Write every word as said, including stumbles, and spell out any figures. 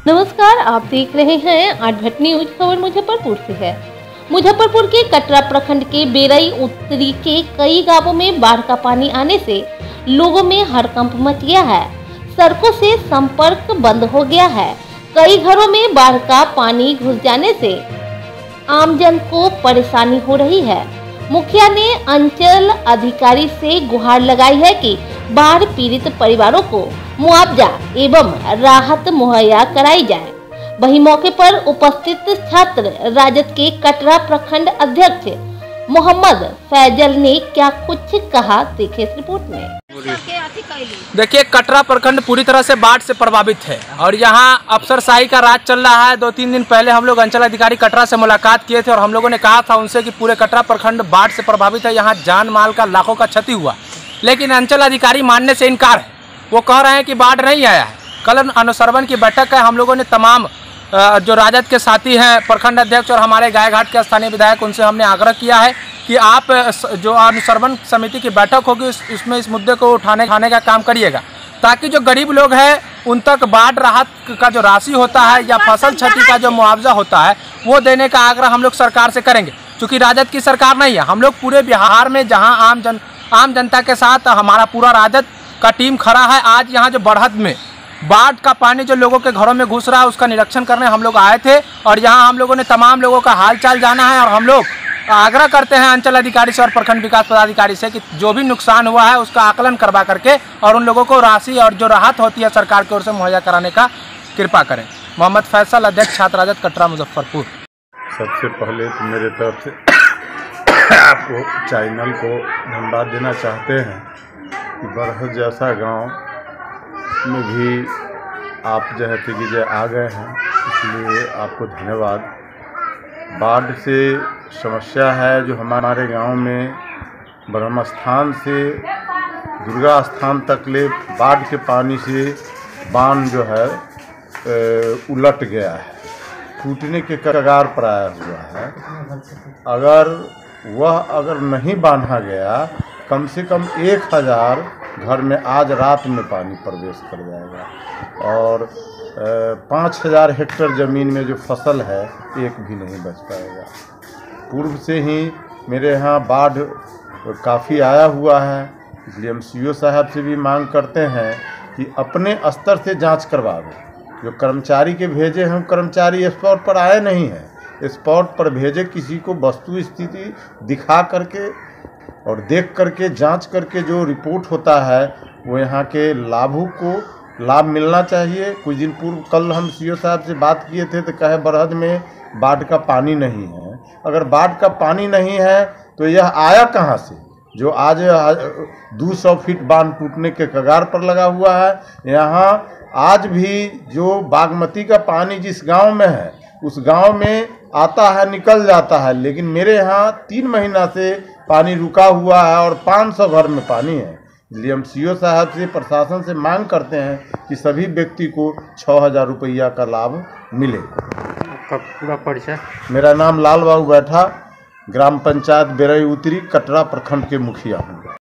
नमस्कार, आप देख रहे हैं आठ घंटे न्यूज। खबर मुजफ्फरपुर से है। मुजफ्फरपुर के कटरा प्रखंड के बेरई उत्तरी के कई गांवों में बाढ़ का पानी आने से लोगों में हड़कंप मच गया है। सड़कों से संपर्क बंद हो गया है। कई घरों में बाढ़ का पानी घुस जाने से आमजन को परेशानी हो रही है। मुखिया ने अंचल अधिकारी से गुहार लगाई है कि बाढ़ पीड़ित परिवारों को मुआवजा एवं राहत मुहैया कराई जाए। वहीं मौके पर उपस्थित छात्र राजद के कटरा प्रखंड अध्यक्ष मोहम्मद फैजल ने क्या कुछ कहा, देखे इस रिपोर्ट में। देखिए, कटरा प्रखंड पूरी तरह से बाढ़ से प्रभावित है और यहाँ अफसरशाही का राज चल रहा है। दो तीन दिन पहले हम लोग अंचल अधिकारी कटरा से मुलाकात किए थे और हम लोगों ने कहा था उनसे कि पूरे कटरा प्रखंड बाढ़ से प्रभावित है, यहाँ जान माल का लाखों का क्षति हुआ, लेकिन अंचल अधिकारी मानने से इनकार है। वो कह रहे हैं कि बाढ़ नहीं आया है। कल अनुश्रवण की बैठक है, हम लोगों ने तमाम जो राजद के साथी हैं, प्रखंड अध्यक्ष और हमारे गायघाट के स्थानीय विधायक, उनसे हमने आग्रह किया है कि आप जो अनुश्रवण समिति की बैठक होगी उसमें इस मुद्दे को उठाने उठाने का काम करिएगा, ताकि जो गरीब लोग हैं उन तक बाढ़ राहत का जो राशि होता है या फसल क्षति का जो मुआवजा होता है वो देने का आग्रह हम लोग सरकार से करेंगे। क्योंकि राजद की सरकार नहीं है, हम लोग पूरे बिहार में जहां आम जन आम जनता के साथ हमारा पूरा राजद का टीम खड़ा है। आज यहाँ जो बढ़त में बाढ़ का पानी जो लोगों के घरों में घुस रहा है उसका निरीक्षण करने हम लोग आए थे और यहाँ हम लोगों ने तमाम लोगों का हालचाल जाना है और हम लोग आग्रह करते हैं अंचल अधिकारी से और प्रखंड विकास पदाधिकारी से कि जो भी नुकसान हुआ है उसका आकलन करवा करके और उन लोगों को राशि और जो राहत होती है सरकार की ओर से मुहैया कराने का कृपा करें। मोहम्मद फैसल, अध्यक्ष छात्र राजद कटरा मुजफ्फरपुर। सबसे पहले तो मेरे तरफ से आपको चैनल को धन्यवाद देना चाहते हैं कि बरहज जैसा गांव में भी आप जो है कि आ गए हैं, इसलिए आपको धन्यवाद। बाढ़ से समस्या है जो हमारे गांव में ब्रह्म स्थान से दुर्गा स्थान तक ले बाढ़ के पानी से बांध जो है उलट गया है, टूटने के कगार पर आया हुआ है। अगर वह अगर नहीं बांधा गया, कम से कम एक हज़ार घर में आज रात में पानी प्रवेश कर जाएगा और पाँच हज़ार हेक्टेयर ज़मीन में जो फसल है एक भी नहीं बच पाएगा। पूर्व से ही मेरे यहाँ बाढ़ काफ़ी आया हुआ है, इसलिए हम सी ओ साहब से भी मांग करते हैं कि अपने स्तर से जांच करवावे। जो कर्मचारी के भेजे हम कर्मचारी स्पॉट पर आए नहीं हैं, स्पॉट पर भेजे किसी को वस्तु स्थिति दिखा करके और देख करके जांच करके जो रिपोर्ट होता है वो यहाँ के लाभुक को लाभ मिलना चाहिए। कुछ दिन पूर्व कल हम सी ओ साहब से बात किए थे तो कहे बरहद में बाढ़ का पानी नहीं है। अगर बाढ़ का पानी नहीं है तो यह आया कहाँ से जो आज दो सौ फीट बांध टूटने के कगार पर लगा हुआ है। यहाँ आज भी जो बागमती का पानी जिस गांव में है उस गांव में आता है निकल जाता है, लेकिन मेरे यहाँ तीन महीना से पानी रुका हुआ है और पाँच सौ घर में पानी है। इसलिए हम सी ओ साहब से प्रशासन से मांग करते हैं कि सभी व्यक्ति को छः हज़ार रुपया का लाभ मिले। आपका पूरा परिचय? मेरा नाम लाल बाबू बैठा, ग्राम पंचायत बेरई उत्तरी कटरा प्रखंड के मुखिया हूँ।